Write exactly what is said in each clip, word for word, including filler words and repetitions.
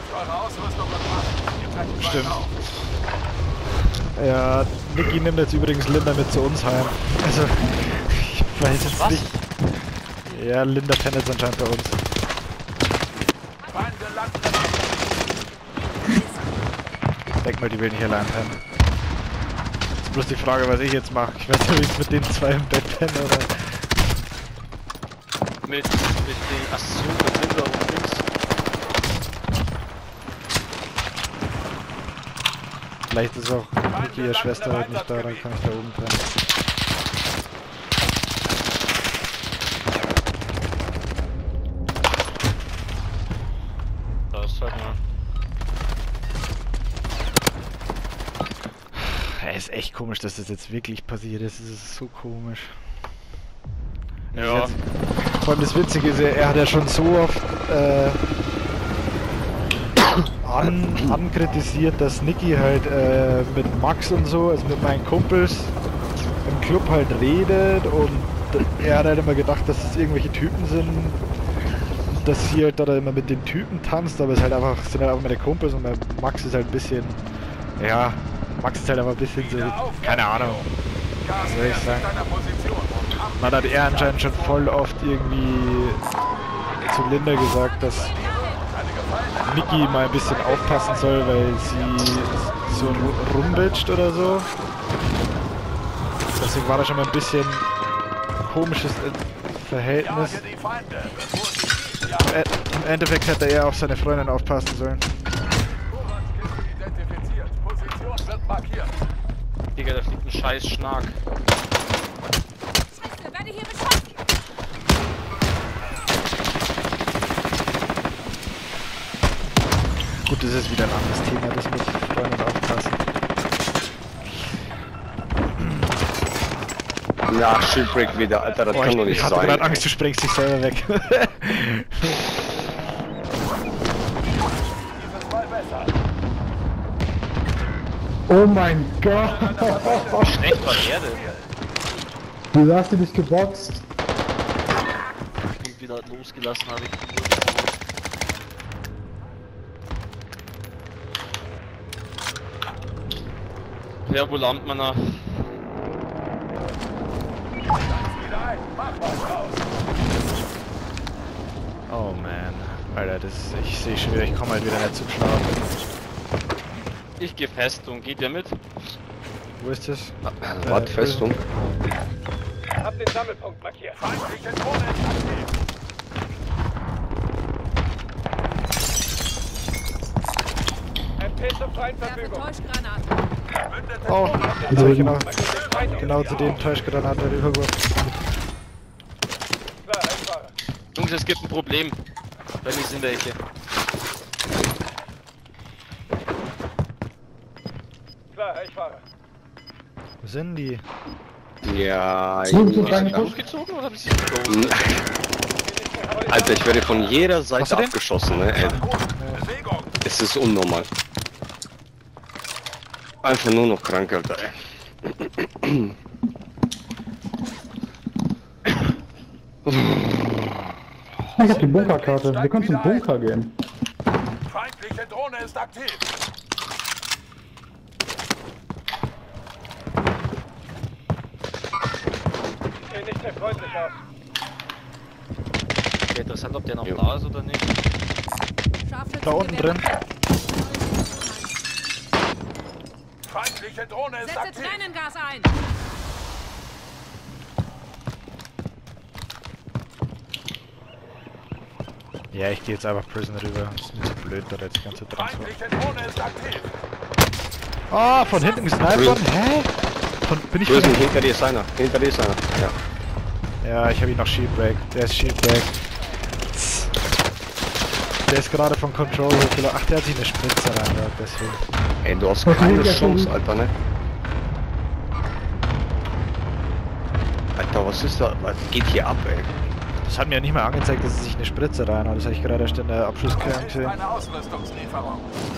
Stimmt. Ja, Niki nimmt jetzt übrigens Linda mit zu uns heim. Also, ich weiß jetzt Was? nicht. Ja, Linda pennt jetzt anscheinend bei uns. Ich denk mal, die will nicht allein pennen. Ist bloß die Frage, was ich jetzt mache. Ich weiß nicht, ob ich mit den zwei im Bett penne oder... Mit, mit den Assoziationen mit Linda und links. Vielleicht ist auch Niki, ihre Schwester, heute nicht da, dann kann ich da oben pennen. Da ist halt mal. Ja, ist echt komisch, dass das jetzt wirklich passiert ist. Es ist so komisch. Ja. Jetzt, vor allem das Witzige ist, er hat ja schon so oft äh, an, ankritisiert, dass Niki halt äh, mit Max und so, also mit meinen Kumpels im Club halt redet und er hat halt immer gedacht, dass es irgendwelche Typen sind, dass sie halt da immer mit den Typen tanzt, aber es halt einfach, es sind halt einfach meine Kumpels und mein Max ist halt ein bisschen, ja, Max ist halt einfach ein bisschen so, keine Ahnung, was soll ich sagen. Man hat er anscheinend schon voll oft irgendwie zu Linda gesagt, dass Niki mal ein bisschen aufpassen soll, weil sie so rumbitscht oder so. Deswegen war da schon mal ein bisschen komisches Verhältnis. Im Endeffekt hätte er auf seine Freundin aufpassen sollen. Digga, da fliegt ein scheiß Schnack. Scheiße, werde hier beschossen! Gut, das ist wieder ein anderes Thema, das mit Freunden aufpassen. Ja, Shipwreck wieder, Alter, das Oh, kann ich, doch nicht ich hatte sein. gerade Angst, du sprengst dich selber weg. Oh mein Gott! Schlecht war der denn? Du hast dich geboxt. Und wieder losgelassen habe ich. Ja, wo landet man da? Oh man, Alter, das, ich sehe schon wieder, ich komme halt wieder nicht zum Schlafen. Ich gehe Festung, geht ihr mit? Wo ist das? Was, Festung? Hab den Sammelpunkt markiert. Feindliche Drohne ist aktiv. M P zur freien Werfe Verfügung. Täuschgranaten. Oh, jetzt habe ich genau, genau zu den Täuschgranaten rübergeworfen. Klar, Einfahrer. Jungs, es gibt ein Problem. Bei mir sind welche. Klar, ich fahre. Wo sind die? Ja, Sind so Junge, kleine Alter. Losgezogen oder hab ich sie gezogen? Alter, ich werde von jeder Hast Seite du den? abgeschossen, ne? Ey, es ist unnormal. Einfach nur noch krank, Alter, ey. Ich hab die Bunkerkarte. Wir können zum Bunker gehen. Feindliche Drohne ist aktiv. Sieht nicht sehr freundlich aus. Okay, interessant, ob der noch Jo. da ist oder nicht. Scharfschützengewehr Da unten drin. markiert. Feindliche Drohne ist Setze aktiv. Tränengas ein! Ja, ich gehe jetzt einfach Prison rüber. Das ist mir zu blöd, da jetzt die ganze Zeit dran zu. Feindliche Drohne ist aktiv. Ah, von hinten gesniped worden? Hä? Von, bin ich von Prison, hinten? hinter dir ist einer. Hinter dir ist einer. Ja. Ja, ich habe ihn noch Shieldbreak. Der ist Shieldbreak. Der ist gerade von Control hochgelaufen. Ach, der hat sich eine Spritze reingehört, deswegen. Ey, du hast Was keine will der Chance, von- Alter, ne? Alter, was ist da? Was geht hier ab, ey? Das hat mir ja nicht mal angezeigt, dass er sich eine Spritze reinhaut. Das habe ich gerade erst in der Abschlusskern Das ist gesehen. eine Ausrüstungslieferung.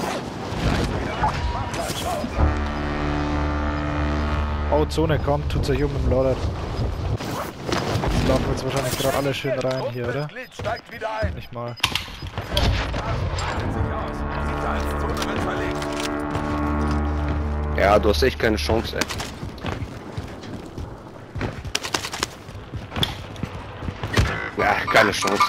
Oh, Zone kommt, tut's euch um im Lodder. Jetzt laufen jetzt wahrscheinlich gerade alle schön rein hier, oder? Grundmitglied steigt wieder ein. Nicht mal. Achtet sich aus. Ja, du hast echt keine Chance, ey. Ja, keine Chance.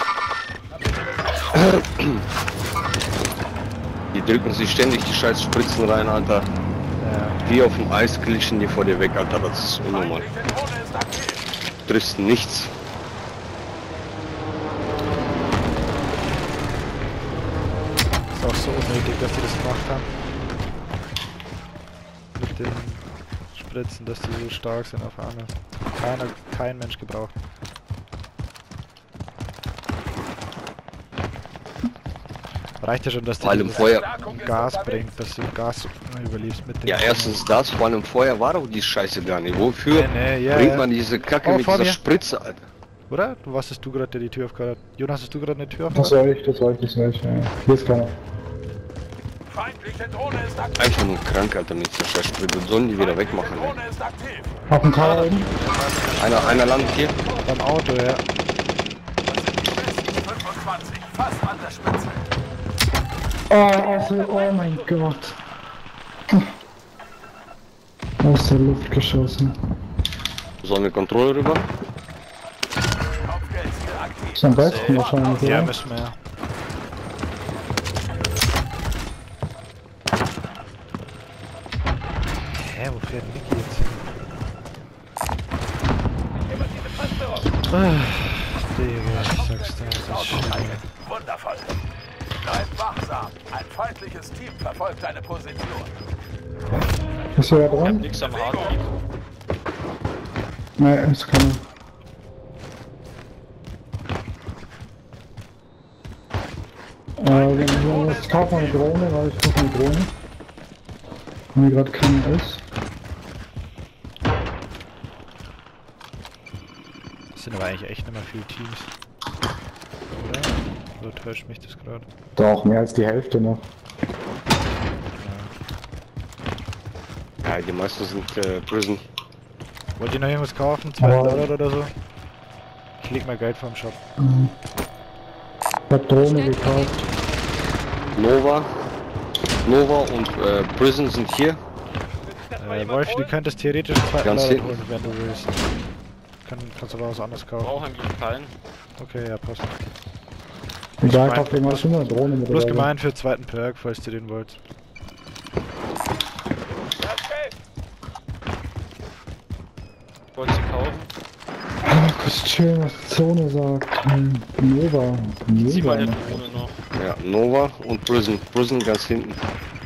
Die drücken sich ständig die scheiß Spritzen rein, Alter. Ja. Wie auf dem Eis glitschen die vor dir weg, Alter. Das ist unnormal. Feindliche Drohne ist aktiv. Du triffst nichts. Ist auch so unnötig, dass die das gemacht haben. Mit den Spritzen, dass die so stark sind auf einmal. Keiner, kein Mensch gebraucht. Reicht ja schon, dass die Vor allem dieses vorher. Gas bringt, dass du Gas überlebst mit dem. Ja, erstens das, vor allem vorher war doch die Scheiße gar nicht. Wofür Nee, nee, ja, bringt ja. man diese Kacke Oh, mit vor dieser mir. Spritze, Alter? Oder? Du warst es du gerade, der die Tür aufgehört hat. Jonas, hast du gerade eine Tür Das aufgehört? war ich, das war ich, das war ich. Ja. Hier ist keiner. Feindliche Drohne ist aktiv. Einfach nur krank, Alter, mit dieser scheiß Spritze. Sollen die wieder wegmachen, Feindliche ey. Drohne ist aktiv. Auf dem Tower oben. Einer, einer landet hier. Beim Auto, ja. Das sind die besten fünfundzwanzig. Fast an der Spitze. Oh, also, oh mein Gott. Aus der Luft geschossen. Sollen wir Kontrolle rüber? Kopfgeldziel aktiv. Ist am besten wahrscheinlich, Ja, oder? müssen wir ja. Hä, wo fährt Niki jetzt hin? Jemand diese Taste auf. Ah, Digga, ich sag's dir, das ist schön. Wundervoll. Bleib wachsam. Ein feindliches Team verfolgt deine Position. Ist er da Ich hab dran? nix am Heartbeat. Nein, ist keiner. Äh, wenn wir jetzt kaufen wir eine Drohne, weil ich kaufe eine Drohne. Wenn hier gerade keiner ist. Das sind aber eigentlich echt nicht mehr viele Teams. Oder? Oder täuscht mich das gerade? Doch, mehr als die Hälfte noch. Ja, die meisten sind äh, Prison. Wollt ihr noch irgendwas kaufen? zwei Aber- Dollar oder so? Ich leg mal Geld vom Shop. Ich hab Drohne gekauft. Nova. Nova und äh, Prison sind hier. Äh, Wolfi, du könntest theoretisch zwei Ganz Dollar hinten. holen, wenn du willst. Kann, kannst aber was anderes kaufen. Brauche eigentlich keinen. Okay, ja, passt. Egal, mein- kauft irgendwas schon mal eine Drohne mit. Bloß oder so. gemeint für den zweiten Perk, falls ihr den wollt. Okay. Wollt ihr kaufen? Ah, kurz chillen, was die Zone sagt. Hm, Nova. Zieh mal Nova. eine Drohne noch. Ja, Nova und Prison. Prison ganz hinten.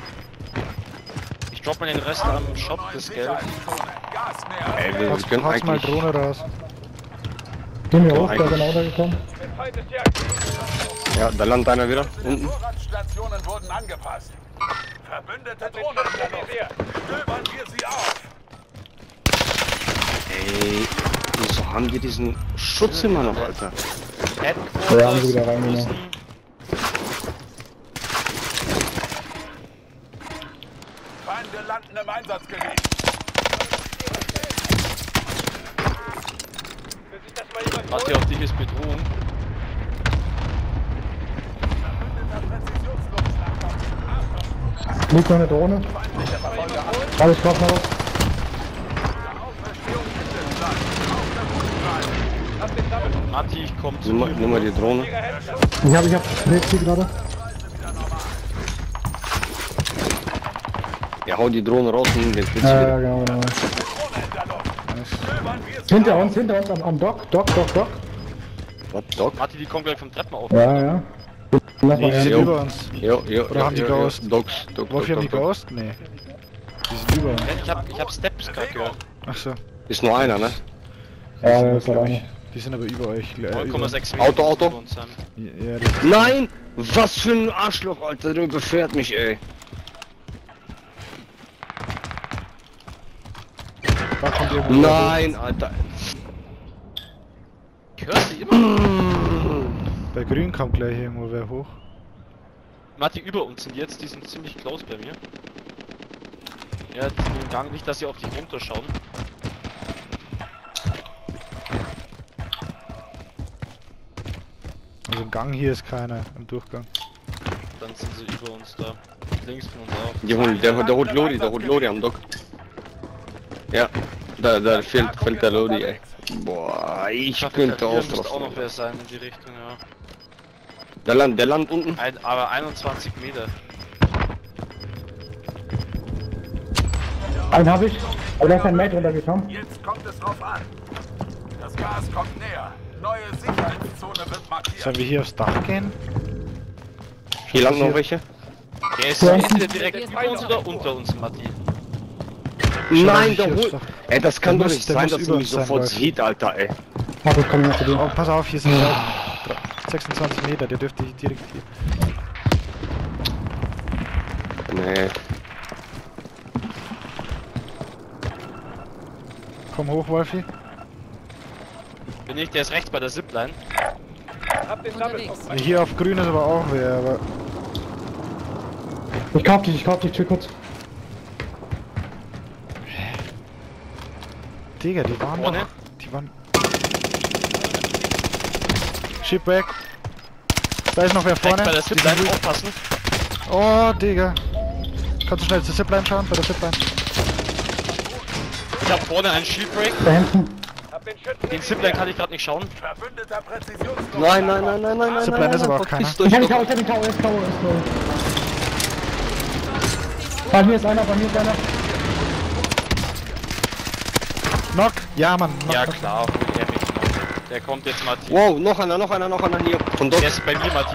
Ich drop mal den Rest am Shop, das Geld. Gas mehr. Ey, wir, wir Haust, können haust mal eigentlich... Drohne raus. Gehen wir hoch, da eigentlich- bin auch da gekommen. Der Feind ist hier aktiv. Ja, da landet einer wieder. Unten. Vorratsstationen wurden angepasst. Verbündete Drohnen stabilisiert. Stöbern wir sie auf. Ey, wieso haben die diesen Schutz immer noch, Alter? Ja, haben sie wieder reingenommen. Prison. Feinde landen im Einsatzgebiet. Will sich das mal jemand Warte, auf dich ist Bedrohung. Verbündeter Präzisionsluftschlag. Liegt noch eine Drohne. Feindlicher Verfolger ab. Alles drauf noch was. Auferstehung ist Land. Auf der guten Seite. Hab den Sammelpunkt. Matti, ich komm zu Nimm mal, dir. nimm mal die Drohne. Ihre Hände. Ich hab, ich hab Rätsel gerade. Ja, hau die Drohne raus und nimm den Blitz Ja, ja, wieder. genau, genau. Drohne in der Luft. Stöbern wir sie Hinter auf. uns, hinter uns am, am Dock, Dock, Dock, Dock. Was, Doc? Matti, die kommen gleich vom Treppen auf. Ja, ja. Lass Nee, mal die sind her. über uns. Jo, jo, Oder jo, haben die jo, Ghost? jo. Docs, Doc, Wolfi, haben Doc, die Doc. Ghost? Nee. Die sind über uns. Ja, Ich hab, ich hab Steps gerade gehört. Ach so. Ist nur einer, ne? Ja, das ist glaub alleine. ich. Die sind aber über euch. Äh, neun über Komma uns. sechs Auto, Auto. über uns sein. Ja, das Nein! Was für ein Arschloch, Alter, der überfährt mich, ey. da kommt irgendwo. Nein, Alter. Ich hör sie immer. Bei Grün kommt gleich irgendwo wer hoch. Matti, über uns sind jetzt, die sind ziemlich close bei mir. Ja, die sind im Gang, nicht, dass sie auf dich runterschauen. Also im Gang hier ist keiner, im Durchgang. Dann Dann sind sie über uns da. Links von uns auch. Die holen, der, der holt Lori, der holt Lori am Dock. Ja, da, da fehlt, fällt der Lori, ey. Boah, ich könnte auch müsste drauf. auch noch wer sein in die Richtung, ja. Der Land, der Land unten. Ein, aber einundzwanzig Meter. Einen hab ich. Aber da ist ein Mate runtergekommen. Jetzt kommt es drauf an. Das Gas kommt näher. Neue Sicherheitszone wird markiert. Sollen wir hier aufs Dach gehen? Hier lang noch welche? Der ist Ja. entweder direkt über uns oder unter uns, Matti. Nein, hier der aufs holt. Dach. Ey, das kann Der doch muss- nicht der sein, muss dass über er mich uns sein, sofort Leute. sieht, Alter, ey. Warte, ich komm mal zu dir. Oh, pass auf, hier sind sechsundzwanzig Meter, der dürfte direkt hier. Nee. Komm hoch, Wolfi. Bin ich, der ist rechts bei der Zipline. Unterwegs. Hier auf grün ist aber auch wer, aber... Ich kauf dich, ich kauf dich, chill kurz. Digga, die waren Vorne? doch... Die waren... Shipwreck. Da ist noch wer Rechts vorne. bei der Die sind Zipline, ruhig. aufpassen. Oh, Digga. Kannst du schnell zur Zipline schauen? Bei der Zipline. Ich hab vorne einen Shieldbreak. Da hinten. Hab den Schützen Den Zipline kann ich gerade nicht schauen. Verbündeter Präzisionsdruck. Nein, nein, nein, nein, nein, nein. Zipline nein, ist aber nein, auch keiner. verpisst euch Ich hab den doch. Tower, ich hab den Tower, ist Tower, ist Tower. Bei mir ist einer, bei mir ist einer. Knock? Ja, Mann. Knock, Ja knock. klar, hol er mich noch. Der kommt jetzt, Matti. Wow, noch einer, noch einer, noch einer hier. Von dort. Der ist bei mir, Matti.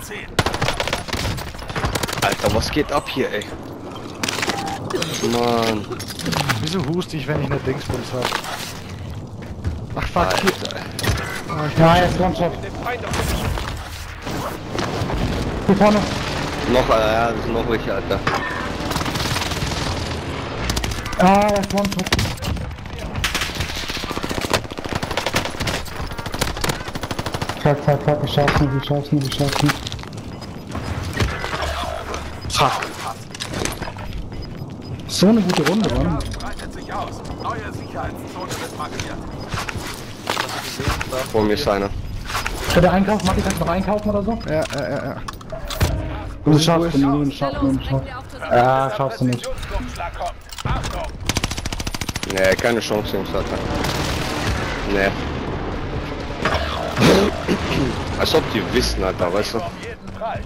Alter, was geht ab hier, ey? Mann. Wieso huste ich, wenn ich eine Dingsbums hab? Ach fuck, hier. Alter. Oh, ich Ja, jetzt One-Shot. Hier vorne. Noch, äh, ja, das sind noch welche, Alter. Ah, das ist One-Shot. Fuck, fuck, fuck, ich schaff's nicht, ich schaff's nicht, ich schaff's nicht. So eine gute Runde, Mann. Gas breitet sich aus. Neue Sicherheitszone wird markiert. Vor mir ist einer. Kann der einkaufen? Matti, kannst du noch einkaufen oder so? Ja, ja, ja, ja. Du schaffst du nicht, du schaffst Los, du bringen nicht. wir auf zur Ja, schaffst du nicht. Präzisionsdruckschlag kommt. Achtung! Nee, keine Chance, Jungs, Alter. Nee. Als ob die wissen, Alter, weißt du? Um jeden Preis.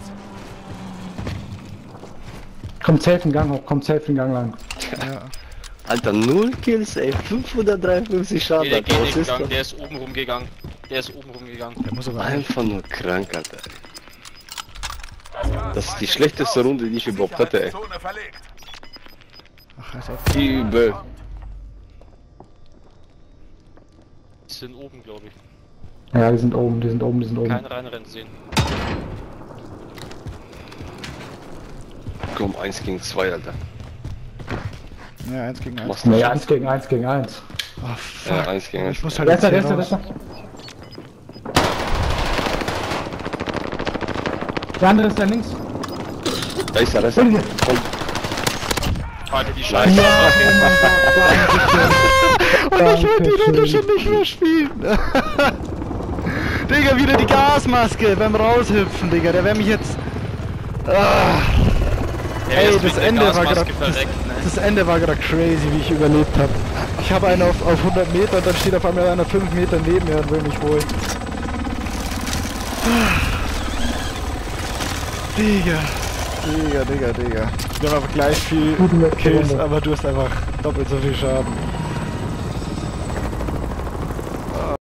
Kommt safe den Gang hoch, kommt safe den Gang lang. ja. Alter, null Kills, ey, fünfhundertdreiundfünfzig Nee, Schaden, der Alter, geht was nicht ist gegangen, das? der ist oben rumgegangen. Der ist oben rumgegangen. Der muss aber Einfach nur krank, Alter. Das Gas Das ist die breitet schlechteste sich aus. Runde, die ich überhaupt hatte, ey. Sicherheitszone verlegt. Ach, als ob. Übel. Die sind oben, glaube ich. Ja, die sind oben, die sind oben, die sind oben. Kein reinrennen sehen. Komm, eins gegen zwei, Alter. Ja, eins gegen eins. Machst du Nee, das? eins gegen eins gegen eins. Oh, fuck. Ja, eins gegen eins. Ich muss halt Der jetzt ist da, hier der ist da, der raus. ist da. Der andere ist da links. Da ist er, da ist er. Hinter dir. Komm. Halte die Scheiße. Ja, Und ich werde die Runde Dankeschön. schon nicht mehr spielen. Digga, wieder die Gasmaske beim Raushüpfen, Digga. Der wäre mich jetzt... Ah. Der Ey, ist das mit der Ende war Gasmaske gerade das, verreckt, ne? das Ende war gerade crazy, wie ich überlebt habe. Ich habe einen auf, auf hundert Meter und dann steht auf einmal einer fünf Meter neben mir und will mich holen. Digga, Digga, Digga, Digga. Wir haben aber gleich viel Gute letzte Kills, Runde. aber du hast einfach doppelt so viel Schaden.